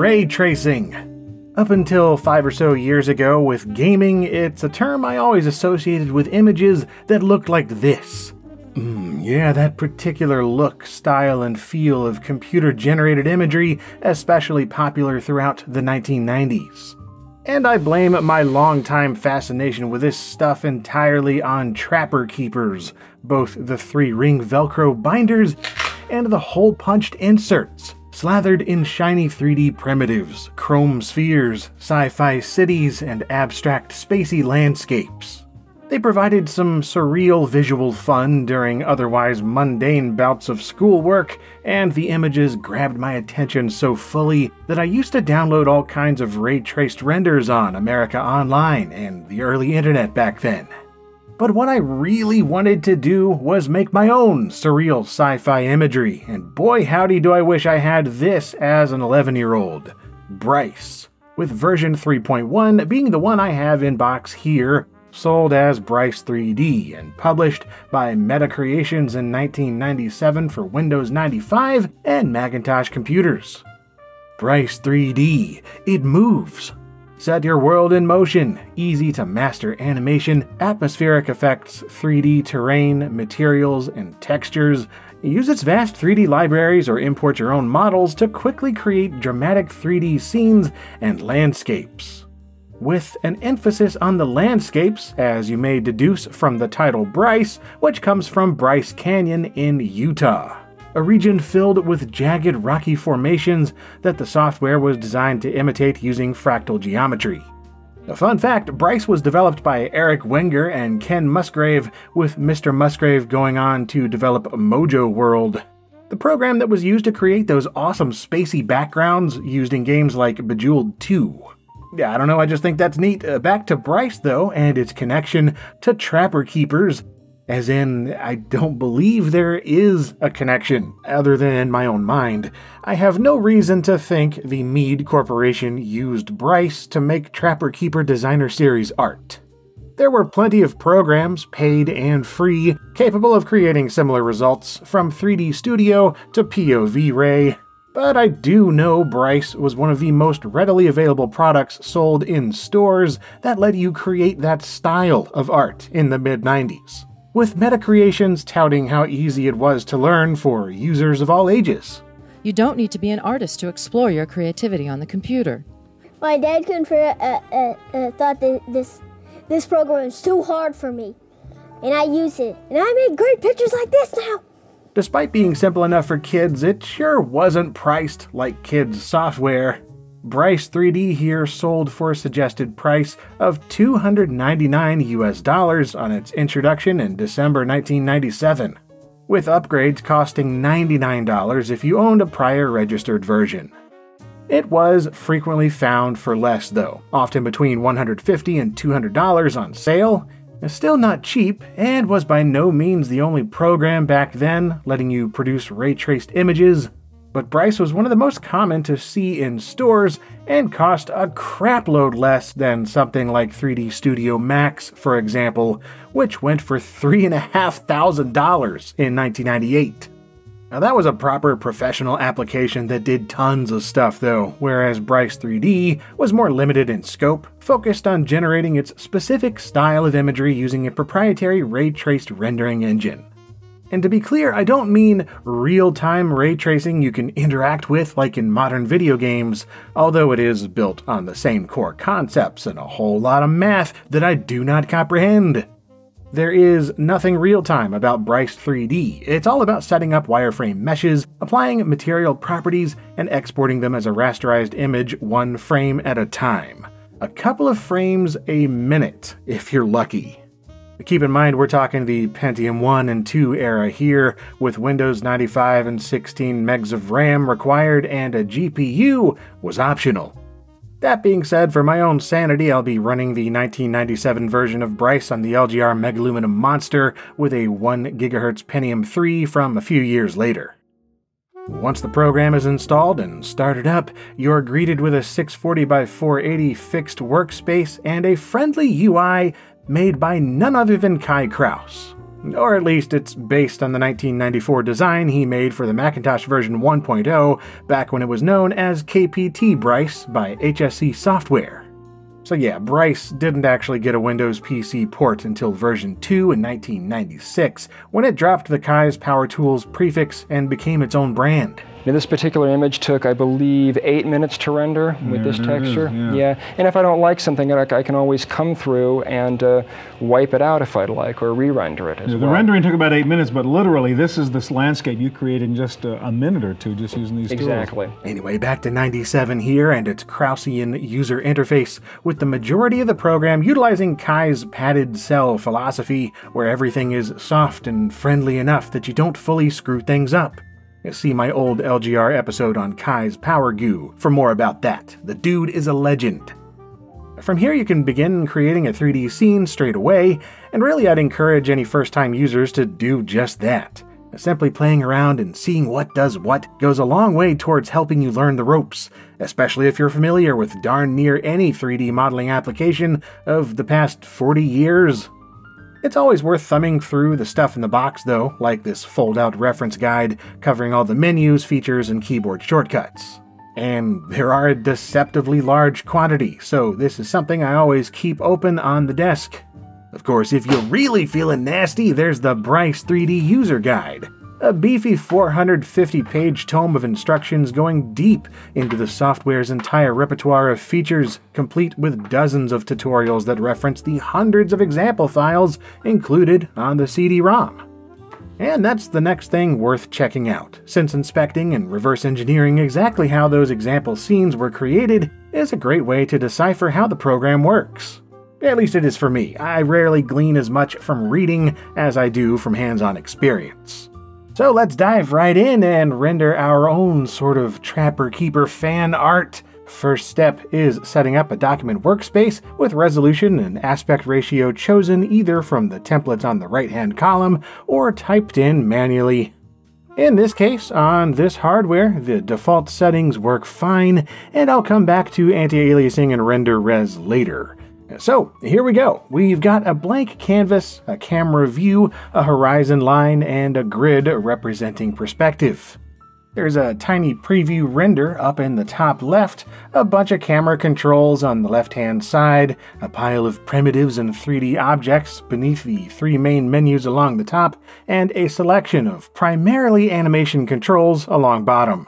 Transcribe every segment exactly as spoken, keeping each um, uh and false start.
ray tracing. Up until five or so years ago with gaming, it's a term I always associated with images that looked like this. Mm, yeah, that particular look, style, and feel of computer-generated imagery, especially popular throughout the nineteen nineties. And I blame my long-time fascination with this stuff entirely on Trapper Keepers, both the three-ring Velcro binders and the hole-punched inserts, slathered in shiny three D primitives, chrome spheres, sci-fi cities, and abstract spacey landscapes. They provided some surreal visual fun during otherwise mundane bouts of schoolwork, and the images grabbed my attention so fully that I used to download all kinds of ray-traced renders on America Online and the early internet back then. But what I really wanted to do was make my own surreal sci-fi imagery, and boy howdy do I wish I had this as an eleven-year-old. Bryce, with version three point one being the one I have in box here, sold as Bryce three D and published by Meta Creations in nineteen ninety-seven for Windows ninety-five and Macintosh computers. Bryce three D, it moves. Set your world in motion, easy to master animation, atmospheric effects, three D terrain, materials, and textures. Use its vast three D libraries or import your own models to quickly create dramatic three D scenes and landscapes. With an emphasis on the landscapes, as you may deduce from the title Bryce, which comes from Bryce Canyon in Utah, a region filled with jagged rocky formations that the software was designed to imitate using fractal geometry. A fun fact, Bryce was developed by Eric Wenger and Ken Musgrave, with Mister Musgrave going on to develop Mojo World, the program that was used to create those awesome spacey backgrounds used in games like Bejeweled two. Yeah, I don't know, I just think that's neat. Uh, back to Bryce, though, and its connection to Trapper Keepers. As in, I don't believe there is a connection, other than in my own mind. I have no reason to think the Mead Corporation used Bryce to make Trapper Keeper Designer Series art. There were plenty of programs, paid and free, capable of creating similar results, from three D Studio to pov-ray. But I do know Bryce was one of the most readily available products sold in stores that let you create that style of art in the mid nineties, with Meta Creations touting how easy it was to learn for users of all ages. You don't need to be an artist to explore your creativity on the computer. My dad couldn't uh, uh, uh, thought that this, this program was too hard for me, and I used it, and I made great pictures like this now. Despite being simple enough for kids, it sure wasn't priced like kids' software. Bryce three D here sold for a suggested price of two hundred ninety-nine U S dollars on its introduction in December nineteen ninety-seven, with upgrades costing ninety-nine dollars if you owned a prior registered version. It was frequently found for less though, often between one hundred fifty dollars and two hundred dollars on sale. Still not cheap, and was by no means the only program back then letting you produce ray-traced images, but Bryce was one of the most common to see in stores and cost a crapload less than something like three D Studio Max, for example, which went for three thousand five hundred dollars in nineteen ninety-eight. Now that was a proper professional application that did tons of stuff though, whereas Bryce three D was more limited in scope, focused on generating its specific style of imagery using a proprietary ray-traced rendering engine. And to be clear, I don't mean real-time ray tracing you can interact with like in modern video games, although it is built on the same core concepts and a whole lot of math that I do not comprehend. There is nothing real-time about Bryce three D. It's all about setting up wireframe meshes, applying material properties, and exporting them as a rasterized image one frame at a time. A couple of frames a minute, if you're lucky. Keep in mind we're talking the Pentium one and two era here, with Windows ninety-five and sixteen megs of RAM required and a G P U was optional. That being said, for my own sanity, I'll be running the nineteen ninety-seven version of Bryce on the L G R Megaluminum Monster with a one gigahertz Pentium three from a few years later. Once the program is installed and started up, you're greeted with a six forty by four eighty fixed workspace and a friendly U I made by none other than Kai Krause. Or at least it's based on the nineteen ninety-four design he made for the Macintosh version one point oh, back when it was known as K P T Bryce by H S C Software. So yeah, Bryce didn't actually get a Windows P C port until version two in nineteen ninety-six, when it dropped the Kai's Power Tools prefix and became its own brand. Now, this particular image took, I believe, eight minutes to render with There this it texture. is, yeah. yeah, and if I don't like something, I I can always come through and uh, wipe it out if I'd like, or re-render it as Yeah, well. the rendering took about eight minutes, but literally, this is this landscape you created in just a, a minute or two, just using these Exactly. tools. Anyway, back to ninety-seven here and its Kraussian user interface, with the majority of the program utilizing Kai's padded cell philosophy, where everything is soft and friendly enough that you don't fully screw things up. See my old L G R episode on Kai's Power Goo for more about that. The dude is a legend. From here you can begin creating a three D scene straight away, and really I'd encourage any first-time users to do just that. Simply playing around and seeing what does what goes a long way towards helping you learn the ropes, especially if you're familiar with darn near any three D modeling application of the past forty years. It's always worth thumbing through the stuff in the box though, like this fold-out reference guide covering all the menus, features, and keyboard shortcuts. And there are a deceptively large quantity, so this is something I always keep open on the desk. Of course, if you're really feeling nasty, there's the Bryce three D User Guide, a beefy four hundred fifty page tome of instructions going deep into the software's entire repertoire of features, complete with dozens of tutorials that reference the hundreds of example files included on the C D ROM. And that's the next thing worth checking out, since inspecting and reverse engineering exactly how those example scenes were created is a great way to decipher how the program works. At least it is for me. I rarely glean as much from reading as I do from hands-on experience. So let's dive right in and render our own sort of Trapper-Keeper fan art. First step is setting up a document workspace with resolution and aspect ratio chosen either from the templates on the right-hand column or typed in manually. In this case, on this hardware, the default settings work fine, and I'll come back to anti-aliasing and render res later. So, here we go. We've got a blank canvas, a camera view, a horizon line, and a grid representing perspective. There's a tiny preview render up in the top left, a bunch of camera controls on the left-hand side, a pile of primitives and three D objects beneath the three main menus along the top, and a selection of primarily animation controls along bottom.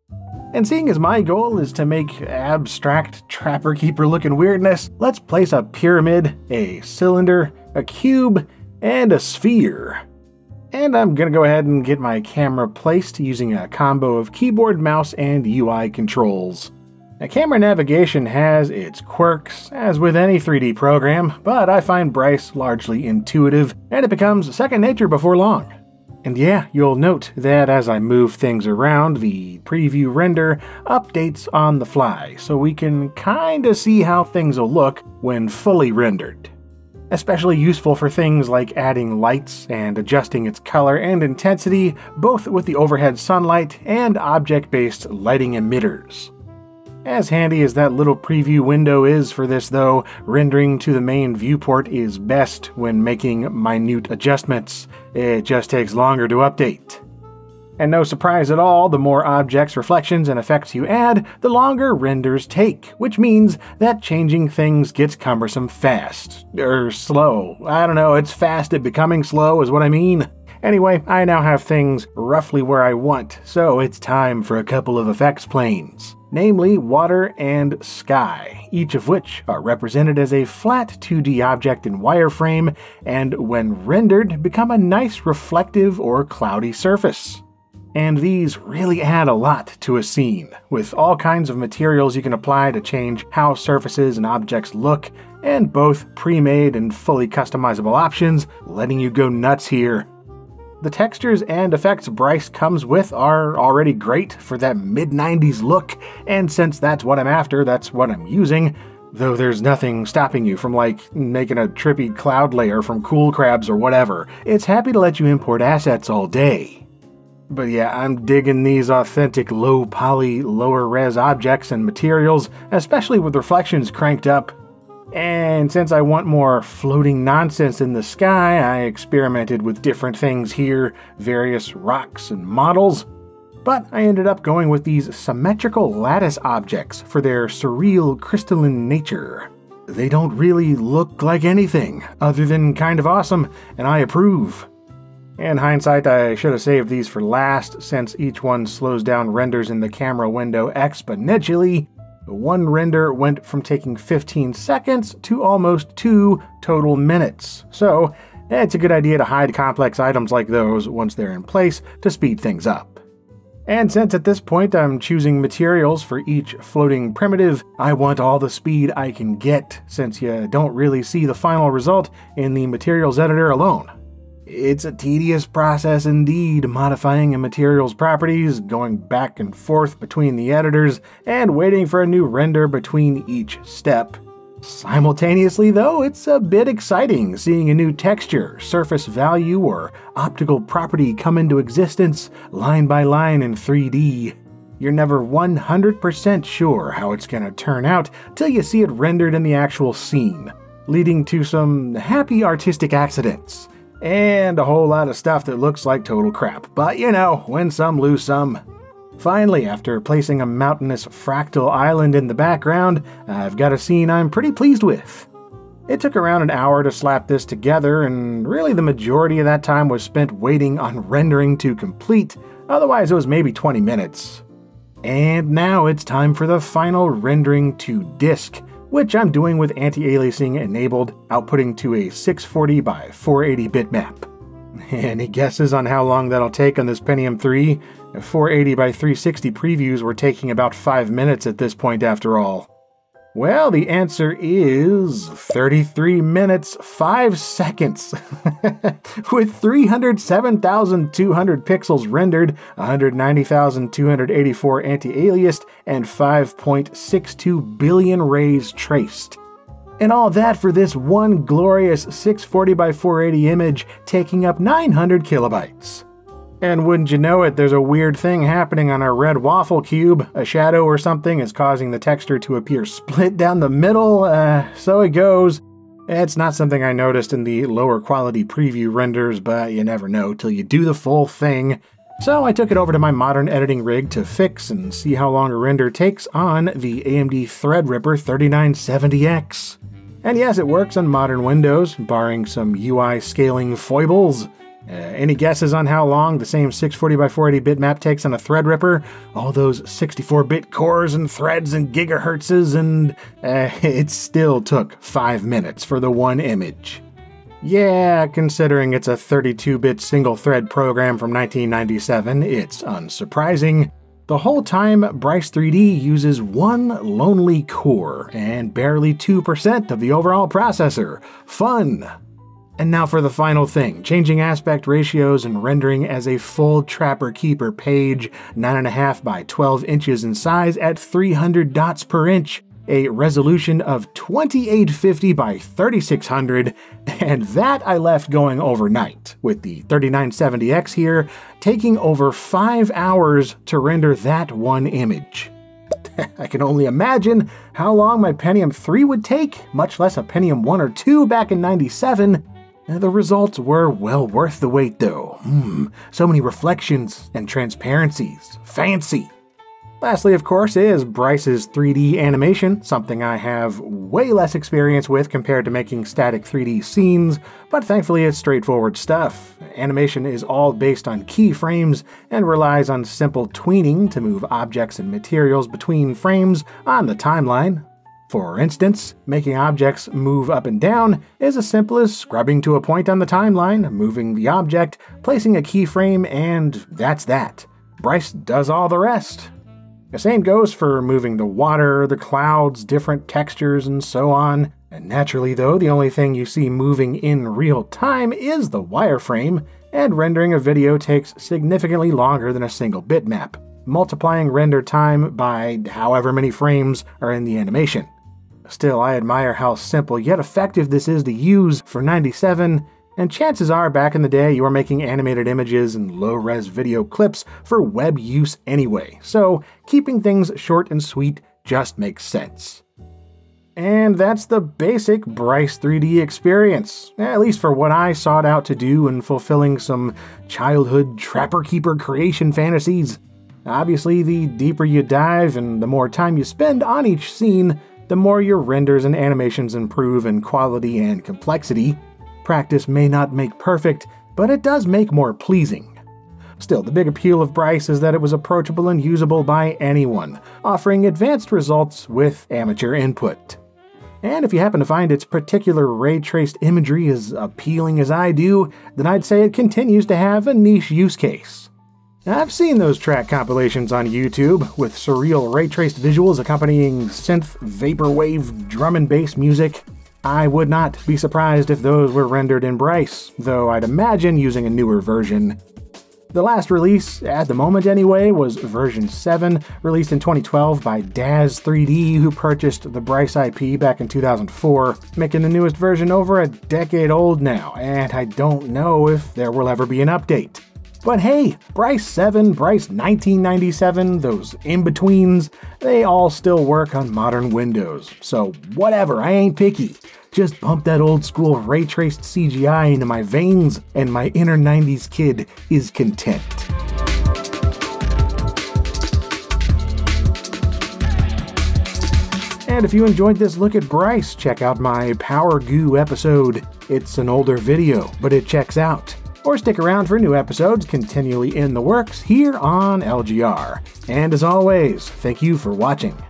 And seeing as my goal is to make abstract Trapper-Keeper looking weirdness, let's place a pyramid, a cylinder, a cube, and a sphere. And I'm gonna go ahead and get my camera placed using a combo of keyboard, mouse, and U I controls. Now, camera navigation has its quirks, as with any three D program, but I find Bryce largely intuitive, and it becomes second nature before long. And yeah, you'll note that as I move things around, the preview render updates on the fly, so we can kinda see how things will look when fully rendered. Especially useful for things like adding lights and adjusting its color and intensity, both with the overhead sunlight and object-based lighting emitters. As handy as that little preview window is for this though, rendering to the main viewport is best when making minute adjustments. It just takes longer to update. And no surprise at all, the more objects, reflections, and effects you add, the longer renders take, which means that changing things gets cumbersome fast. Er, slow. I don't know, it's fast at becoming slow is what I mean. Anyway, I now have things roughly where I want, so it's time for a couple of effects planes. Namely water and sky, each of which are represented as a flat two D object in wireframe, and when rendered become a nice reflective or cloudy surface. And these really add a lot to a scene, with all kinds of materials you can apply to change how surfaces and objects look, and both pre-made and fully customizable options, letting you go nuts here. The textures and effects Bryce comes with are already great for that mid nineties look, and since that's what I'm after, that's what I'm using, though there's nothing stopping you from like making a trippy cloud layer from Cool Crabs or whatever. It's happy to let you import assets all day. But yeah, I'm digging these authentic low poly, lower res objects and materials, especially with reflections cranked up. And since I want more floating nonsense in the sky, I experimented with different things here, various rocks and models. But I ended up going with these symmetrical lattice objects for their surreal crystalline nature. They don't really look like anything, other than kind of awesome, and I approve. In hindsight, I should have saved these for last, since each one slows down renders in the camera window exponentially. One render went from taking fifteen seconds to almost two total minutes. So, it's a good idea to hide complex items like those once they're in place to speed things up. And since at this point I'm choosing materials for each floating primitive, I want all the speed I can get, since you don't really see the final result in the materials editor alone. It's a tedious process indeed, modifying a material's properties, going back and forth between the editors, and waiting for a new render between each step. Simultaneously, though, it's a bit exciting seeing a new texture, surface value, or optical property come into existence line by line in three D. You're never one hundred percent sure how it's gonna turn out till you see it rendered in the actual scene, leading to some happy artistic accidents. And a whole lot of stuff that looks like total crap. But you know, win some, lose some. Finally, after placing a mountainous fractal island in the background, I've got a scene I'm pretty pleased with. It took around an hour to slap this together, and really the majority of that time was spent waiting on rendering to complete, otherwise it was maybe twenty minutes. And now it's time for the final rendering to disk, which I'm doing with anti-aliasing enabled, outputting to a six forty by four eighty bitmap. Any guesses on how long that'll take on this Pentium three? four eighty by three sixty previews were taking about five minutes at this point after all. Well, the answer is thirty-three minutes, five seconds. With three hundred seven thousand two hundred pixels rendered, one hundred ninety thousand two hundred eighty-four anti-aliased, and five point six two billion rays traced. And all that for this one glorious six forty by four eighty image taking up nine hundred kilobytes. And wouldn't you know it, there's a weird thing happening on our red waffle cube. A shadow or something is causing the texture to appear split down the middle, uh, so it goes. It's not something I noticed in the lower quality preview renders, but you never know till you do the full thing. So I took it over to my modern editing rig to fix and see how long a render takes on the A M D Threadripper thirty-nine seventy X. And yes, it works on modern Windows, barring some U I scaling foibles. Uh, any guesses on how long the same six forty by four eighty bitmap takes on a Threadripper? All those sixty-four bit cores and threads and gigahertzes, and uh, it still took five minutes for the one image. Yeah, considering it's a thirty-two bit single-thread program from nineteen ninety-seven, it's unsurprising. The whole time, Bryce three D uses one lonely core and barely two percent of the overall processor. Fun! And now for the final thing, changing aspect ratios and rendering as a full Trapper Keeper page, nine point five by twelve inches in size at three hundred dots per inch, a resolution of twenty-eight fifty by thirty-six hundred, and that I left going overnight, with the thirty-nine seventy X here taking over five hours to render that one image. I can only imagine how long my Pentium three would take, much less a Pentium one or two back in ninety-seven. The results were well worth the wait though. Hmm, so many reflections and transparencies. Fancy! Lastly, of course, is Bryce's three D animation, something I have way less experience with compared to making static three D scenes, but thankfully it's straightforward stuff. Animation is all based on keyframes and relies on simple tweening to move objects and materials between frames on the timeline. For instance, making objects move up and down is as simple as scrubbing to a point on the timeline, moving the object, placing a keyframe, and that's that. Bryce does all the rest. The same goes for moving the water, the clouds, different textures, and so on. And naturally though, the only thing you see moving in real time is the wireframe, and rendering a video takes significantly longer than a single bitmap, multiplying render time by however many frames are in the animation. Still, I admire how simple yet effective this is to use for ninety-seven, and chances are back in the day you were making animated images and low-res video clips for web use anyway, so keeping things short and sweet just makes sense. And that's the basic Bryce three D experience, at least for what I sought out to do in fulfilling some childhood trapper-keeper creation fantasies. Obviously, the deeper you dive and the more time you spend on each scene, the more your renders and animations improve in quality and complexity. Practice may not make perfect, but it does make more pleasing. Still, the big appeal of Bryce is that it was approachable and usable by anyone, offering advanced results with amateur input. And if you happen to find its particular ray-traced imagery as appealing as I do, then I'd say it continues to have a niche use case. I've seen those track compilations on YouTube, with surreal ray-traced visuals accompanying synth, vaporwave, drum and bass music. I would not be surprised if those were rendered in Bryce, though I'd imagine using a newer version. The last release, at the moment anyway, was version seven, released in twenty twelve by Daz three D, who purchased the Bryce I P back in two thousand four, making the newest version over a decade old now, and I don't know if there will ever be an update. But hey, Bryce seven, Bryce nineteen ninety-seven, those in-betweens, they all still work on modern Windows, so whatever, I ain't picky. Just pump that old school ray-traced C G I into my veins, and my inner nineties kid is content. And if you enjoyed this look at Bryce, check out my Power Goo episode. It's an older video, but it checks out. Or stick around for new episodes continually in the works here on L G R. And as always, thank you for watching.